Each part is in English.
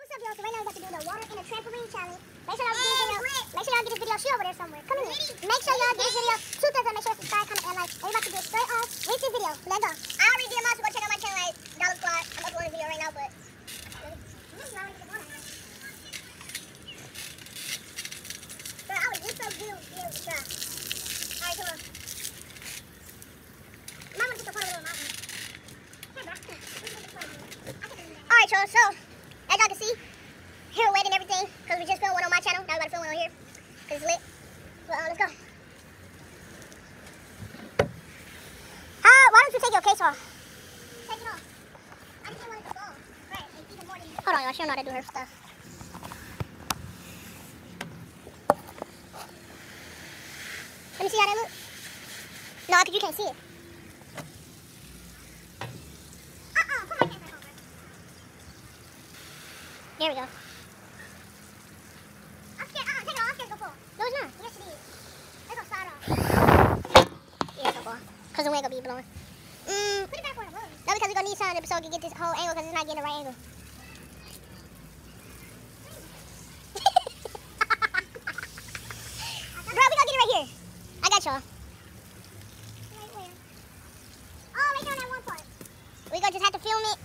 what's up, y'all? So right now we're about to do the water in a trampoline challenge. Make sure y'all get this video. She over there somewhere. Come in here. Make sure y'all give this video 2 thumbs up. Make sure you subscribe, comment, and like. And we're about to do it straight off with this video. Let's go. I already did mine, so go check out my channel at Dollar Squad. I'm uploading a video right now, but bro, I was just so good. Alright, come on. Mama took a photo of my mouth. Alright, y'all, so as y'all can see, here we're waiting everything because we just filmed one on my channel. Now we're about to film one on here because it's lit. But let's go. Why don't you take your case off? Take it off. I just wanted to fall. Right, it's even more than... Hold on, y'all. She don't know how to do her stuff. Let me see how that looks. No, because you can't see it. Put my camera over. There we go. I'm scared. Take it off. I'm scared to go fall. No, it's not. Yes, it is. It's gonna slide off. Yeah, it's gonna fall. Because the wind gonna be blowing. Put it back on the road. No, because we're gonna need something so we can get this whole angle because it's not getting the right angle. Bro, we gonna get it right here. I got y'all. Right where? Oh, right there on that one part. We gonna just have to film it.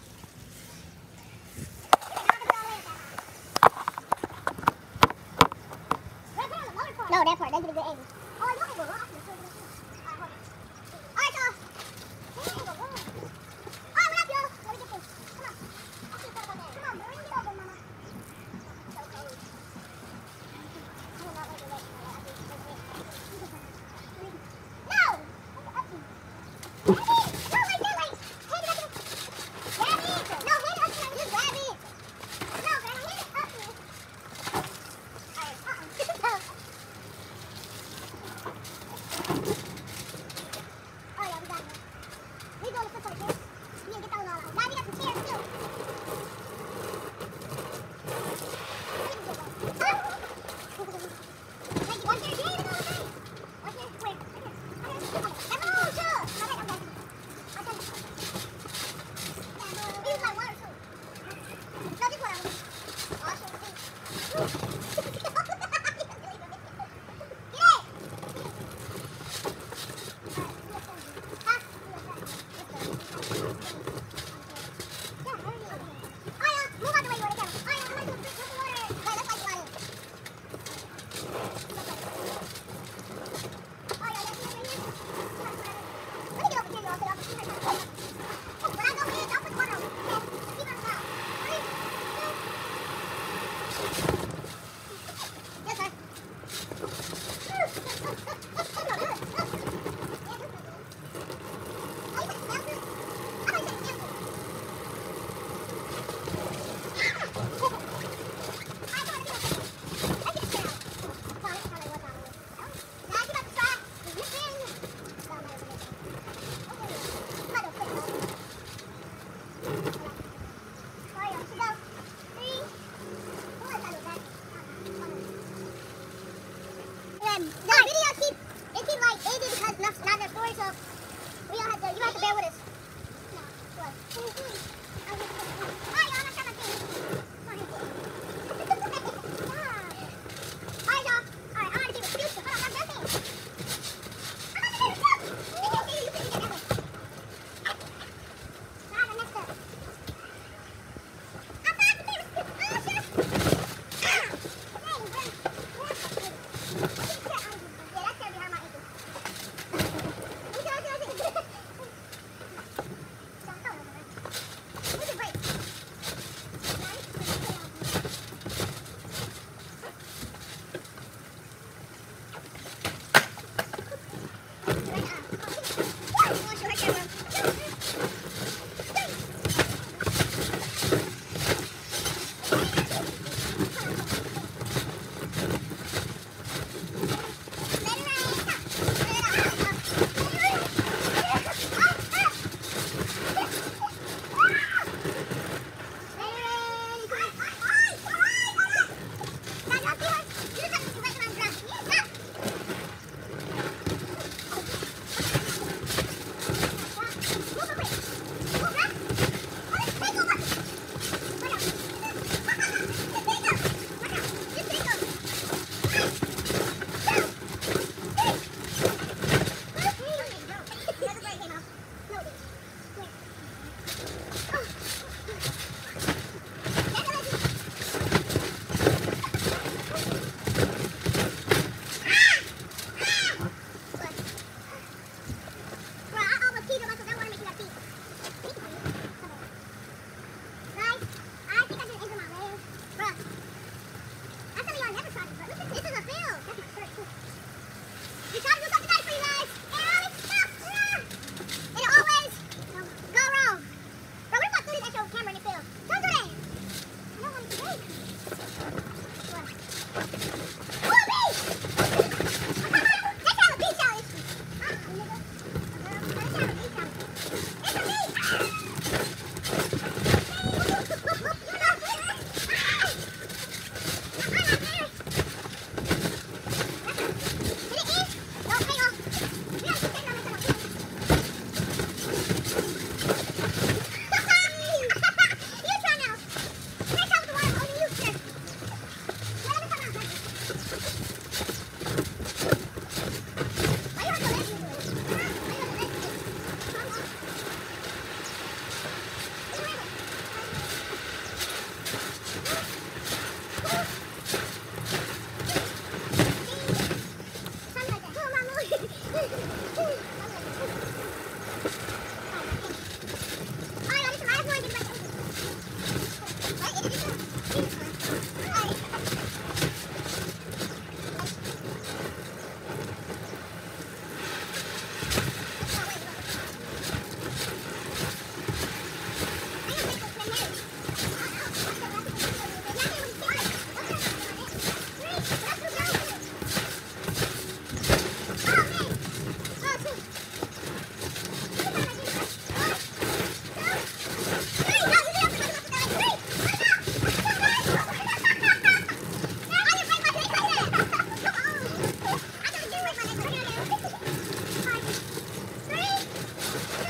No, that part. That's a good angle. Oh, I want to go wrong. Alright, y'all. Alright, what up, y'all? Let me get this. Come on. Come on, bring it over, mama. So cold. No!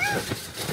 Woo!